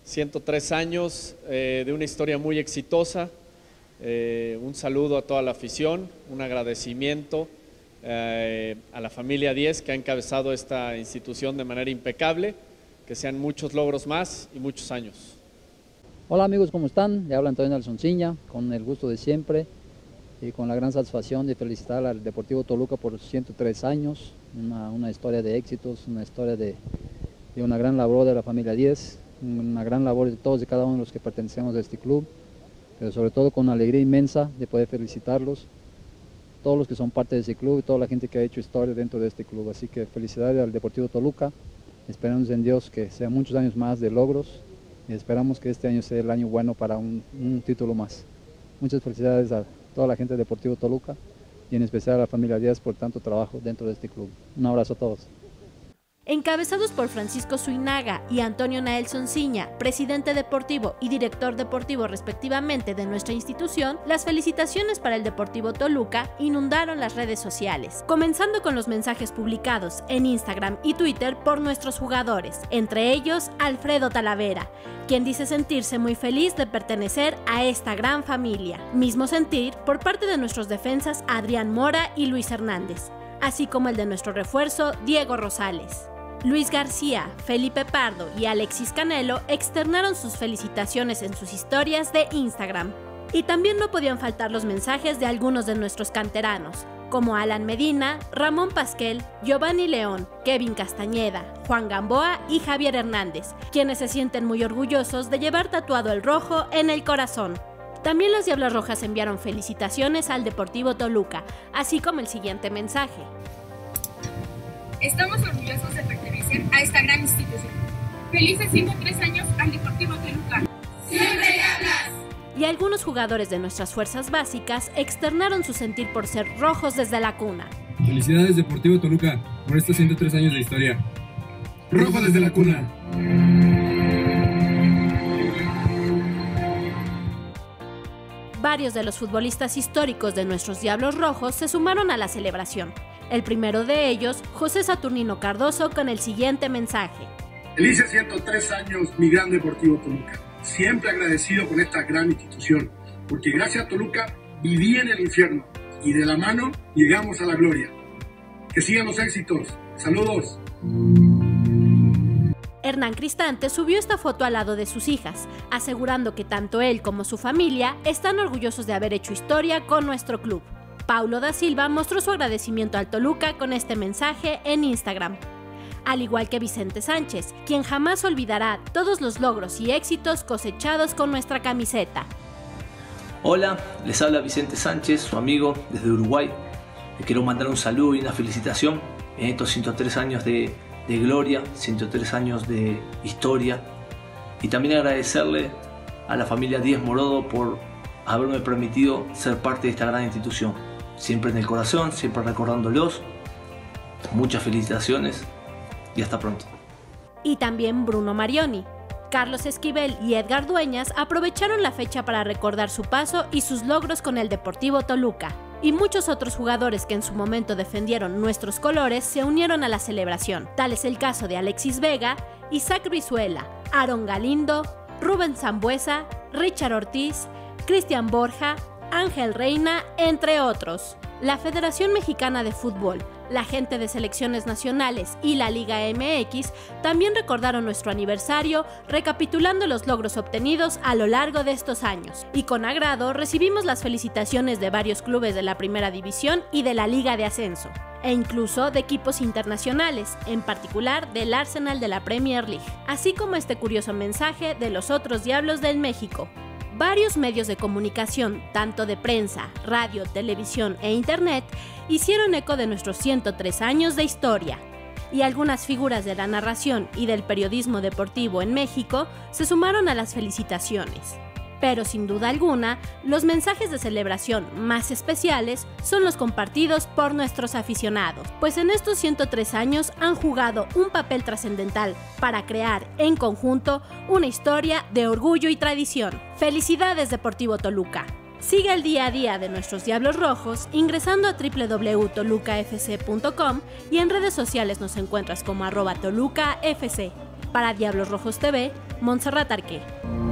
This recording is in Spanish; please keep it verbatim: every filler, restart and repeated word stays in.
ciento tres años eh, de una historia muy exitosa. Eh, un saludo a toda la afición, un agradecimiento eh, a la familia diez que ha encabezado esta institución de manera impecable. Que sean muchos logros más y muchos años. Hola amigos, ¿cómo están? Le habla Antonio Alzonciña, con el gusto de siempre y con la gran satisfacción de felicitar al Deportivo Toluca por ciento tres años, una, una historia de éxitos, una historia de, de una gran labor de la familia diez, una gran labor de todos y cada uno de los que pertenecemos a este club, pero sobre todo con una alegría inmensa de poder felicitarlos, todos los que son parte de ese club y toda la gente que ha hecho historia dentro de este club. Así que felicidades al Deportivo Toluca, esperamos en Dios que sean muchos años más de logros y esperamos que este año sea el año bueno para un, un título más. Muchas felicidades a toda la gente de Deportivo Toluca y en especial a la familia Díaz por tanto trabajo dentro de este club. Un abrazo a todos. Encabezados por Francisco Suinaga y Antonio Alzonciña, presidente deportivo y director deportivo respectivamente de nuestra institución, las felicitaciones para el Deportivo Toluca inundaron las redes sociales, comenzando con los mensajes publicados en Instagram y Twitter por nuestros jugadores, entre ellos Alfredo Talavera, quien dice sentirse muy feliz de pertenecer a esta gran familia. Mismo sentir por parte de nuestros defensas Adrián Mora y Luis Hernández, así como el de nuestro refuerzo Diego Rosales. Luis García, Felipe Pardo y Alexis Canelo externaron sus felicitaciones en sus historias de Instagram. Y también no podían faltar los mensajes de algunos de nuestros canteranos, como Alan Medina, Ramón Pasquel, Giovanni León, Kevin Castañeda, Juan Gamboa y Javier Hernández, quienes se sienten muy orgullosos de llevar tatuado el rojo en el corazón. También las Diablas Rojas enviaron felicitaciones al Deportivo Toluca, así como el siguiente mensaje. Estamos orgullosos de pertenecer a esta gran institución. Felices ciento tres años al Deportivo Toluca. ¡Siempre Diablas! Y algunos jugadores de nuestras fuerzas básicas externaron su sentir por ser rojos desde la cuna. Felicidades Deportivo Toluca por estos ciento tres años de historia. ¡Rojo desde la cuna! Varios de los futbolistas históricos de nuestros Diablos Rojos se sumaron a la celebración. El primero de ellos, José Saturnino Cardoso, con el siguiente mensaje. Felices ciento tres años, mi gran Deportivo Toluca. Siempre agradecido con esta gran institución, porque gracias a Toluca viví en el infierno y de la mano llegamos a la gloria. Que sigan los éxitos. Saludos. Hernán Cristante subió esta foto al lado de sus hijas, asegurando que tanto él como su familia están orgullosos de haber hecho historia con nuestro club. Paulo da Silva mostró su agradecimiento al Toluca con este mensaje en Instagram, al igual que Vicente Sánchez, quien jamás olvidará todos los logros y éxitos cosechados con nuestra camiseta. Hola, les habla Vicente Sánchez, su amigo desde Uruguay. Les quiero mandar un saludo y una felicitación en estos ciento tres años de, de gloria, ciento tres años de historia, y también agradecerle a la familia Díaz Morodo por haberme permitido ser parte de esta gran institución. Siempre en el corazón, siempre recordándolos. Muchas felicitaciones y hasta pronto. Y también Bruno Marioni. Carlos Esquivel y Edgar Dueñas aprovecharon la fecha para recordar su paso y sus logros con el Deportivo Toluca. Y muchos otros jugadores que en su momento defendieron nuestros colores se unieron a la celebración. Tal es el caso de Alexis Vega, Isaac Brizuela, Aaron Galindo, Rubén Zambuesa, Richard Ortiz, Cristian Borja, Ángel Reina, entre otros. La Federación Mexicana de Fútbol, la gente de selecciones nacionales y la Liga M X también recordaron nuestro aniversario, recapitulando los logros obtenidos a lo largo de estos años. Y con agrado recibimos las felicitaciones de varios clubes de la Primera División y de la Liga de Ascenso, e incluso de equipos internacionales, en particular del Arsenal de la Premier League, así como este curioso mensaje de los otros Diablos del México. Varios medios de comunicación, tanto de prensa, radio, televisión e internet, hicieron eco de nuestros ciento tres años de historia. Y algunas figuras de la narración y del periodismo deportivo en México se sumaron a las felicitaciones. Pero sin duda alguna, los mensajes de celebración más especiales son los compartidos por nuestros aficionados, pues en estos ciento tres años han jugado un papel trascendental para crear en conjunto una historia de orgullo y tradición. ¡Felicidades Deportivo Toluca! Sigue el día a día de nuestros Diablos Rojos ingresando a doble u doble u doble u punto toluca f c punto com y en redes sociales nos encuentras como arroba toluca f c. Para Diablos Rojos T V, Montserrat Arqué.